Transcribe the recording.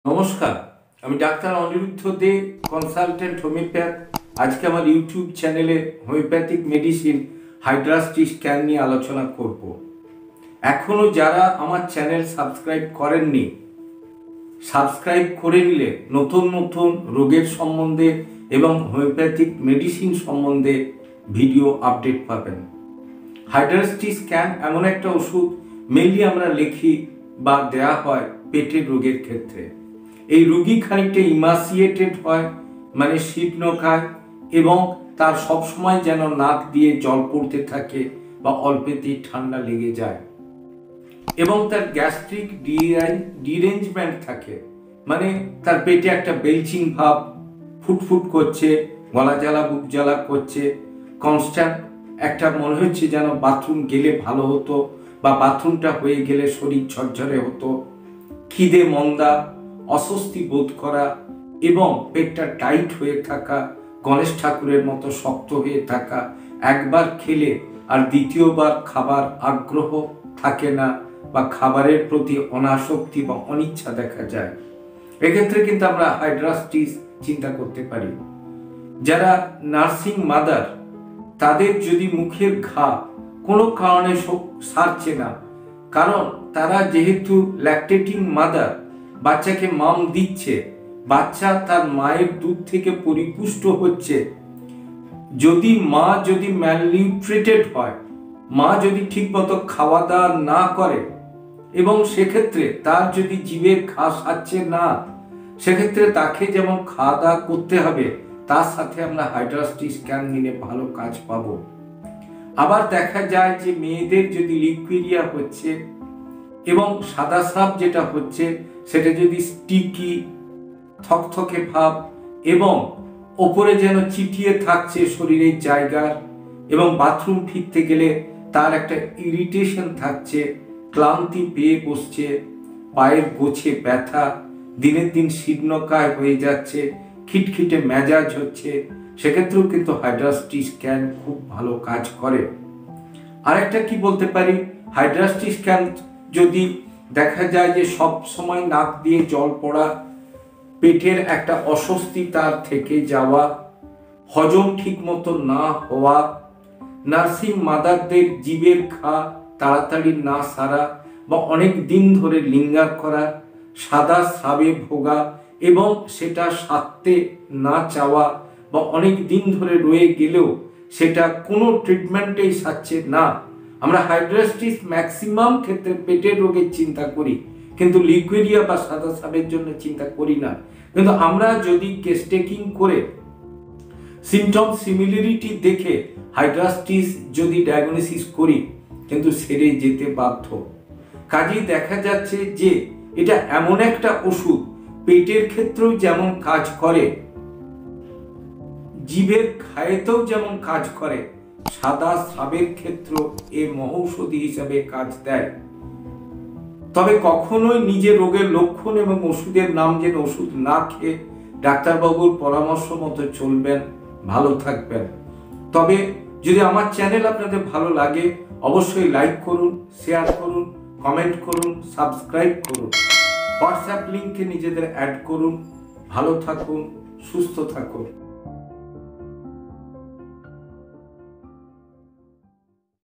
নমস্কার, আমি ডাক্তার অনিরুদ্ধ দে, কনসালটেন্ট হোমিওপ্যাথ। আজকে আমার ইউটিউব চ্যানেলে হোমিওপ্যাথিক মেডিসিন হাইড্রাস্টিস স্ক্যান নিয়ে আলোচনা করব। এখনও যারা আমার চ্যানেল সাবস্ক্রাইব করেননি, সাবস্ক্রাইব করে নিলে নতুন নতুন রোগের সম্বন্ধে এবং হোমিওপ্যাথিক মেডিসিন সম্বন্ধে ভিডিও আপডেট পাবেন। হাইড্রাস্টিস স্ক্যান এমন একটা ওষুধ মেনলি আমরা লিখি বা দেয়া হয় পেটের রোগের ক্ষেত্রে। এই রোগী খানিকটা ইমাসিয়েটেড হয়, মানে শীত খায় এবং তার সবসময় যেন নাক দিয়ে জল পড়তে থাকে বা অল্পেতেই ঠান্ডা লেগে যায় এবং তার গ্যাস্ট্রিক ডিরেঞ্জমেন্ট থাকে, মানে তার পেটে একটা বেলচিং ভাব, ফুটফুট করছে, গলা জ্বালা বুক জ্বালা করছে, কনস্ট্যান্ট একটা মনে হচ্ছে যেন বাথরুম গেলে ভালো হতো বা বাথরুমটা হয়ে গেলে শরীর ঝরঝরে হতো, খিদে মন্দা, অস্বস্তি বোধ করা এবং পেটটা টাইট হয়ে থাকা, গণেশ ঠাকুরের মতো শক্ত হয়ে থাকা, একবার খেলে আর দ্বিতীয়বার খাবার আগ্রহ থাকে না বা খাবারের প্রতি অনাসক্তি বা অনিচ্ছা দেখা যায়। এক্ষেত্রে কিন্তু আমরা হাইড্রাস্টিস চিন্তা করতে পারি। যারা নার্সিং মাদার, তাদের যদি মুখের ঘা কোনো কারণে সারছে না, কারণ তারা যেহেতু ল্যাকটেটিং মাদার, বাচ্চাকে মাম দিচ্ছে, বাচ্চা তার মায়ের দুধ থেকে পরিপুষ্ট হচ্ছে, যদি মা ম্যালনিউট্রিটেড হয়, মা যদি ঠিকমতো খাওয়া দাওয়া না করে এবং সেক্ষেত্রে তার যদি জীবের ঘা সারছে না, সেক্ষেত্রে তাকে যেমন খাওয়া দাওয়া করতে হবে, তার সাথে আমরা হাইড্রাস্টিস স্ক্যান নিলে ভালো কাজ পাবো। আবার দেখা যায় যে মেয়েদের যদি লিকুইরিয়া হচ্ছে এবং সাদা স্রাব যেটা হচ্ছে সেটা যদি স্টিকি থকথকে ভাব এবং ওপরে যেন চিটিয়ে থাকছে শরীরের জায়গার এবং বাথরুম ফিরতে গেলে তার একটা ইরিটেশন থাকছে, ক্লান্তি পেয়ে বসছে, পায়ের গোছে ব্যথা, দিনের দিন শীর্ণকায় হয়ে যাচ্ছে, খিটখিটে মেজাজ হচ্ছে, সেক্ষেত্রেও কিন্তু হাইড্রাস্টিস স্ক্যান খুব ভালো কাজ করে। আরেকটা কি বলতে পারি, হাইড্রাস্টিস স্ক্যান যদি দেখা যায় যে সব সময় নাক দিয়ে জল পড়া, পেটের একটা অস্বস্তি তার থেকে যাওয়া, হজম ঠিক মতো না হওয়া, নার্সিং মাদারদের জীবের ঘা তাড়াতাড়ি না সারা বা অনেক দিন ধরে লিঙ্গার করা, সাদা স্রাবে ভোগা এবং সেটা সারতে না চাওয়া বা অনেক দিন ধরে রয়ে গেলেও সেটা কোনো ট্রিটমেন্টেই সারছে না। আমরা হাইড্রাস্টিস ম্যাক্সিমাম ক্ষেত্রে পেটের রোগের চিন্তা করি, কিন্তু লিকুইরিয়া বা সাদা স্রাবের জন্য চিন্তা করি না। কিন্তু আমরা যদি কেস টেকিং করে সিমটম সিমিলারিটি দেখে হাইড্রাস্টিস যদি ডায়াগনোসিস করি, কিন্তু সেরে যেতে বাধ্য। কাজেই দেখা যাচ্ছে যে এটা এমন একটা ওষুধ পেটের ক্ষেত্রেও যেমন কাজ করে, জীবের ঘায়েতেও যেমন কাজ করে, সাদা স্রাবের ক্ষেত্রেও এ মহৌষধি হিসাবে কাজ দেয়। তবে কখনোই নিজের রোগের লক্ষণ এবং ওষুধের নাম জেনে ওষুধ না খেয়ে ডাক্তারবাবুর পরামর্শ মতো চলবেন, ভালো থাকবেন। তবে যদি আমার চ্যানেল আপনাদের ভালো লাগে, অবশ্যই লাইক করুন, শেয়ার করুন, কমেন্ট করুন, সাবস্ক্রাইব করুন, হোয়াটসঅ্যাপ লিঙ্কে নিজেদের অ্যাড করুন। ভালো থাকুন, সুস্থ থাকুন।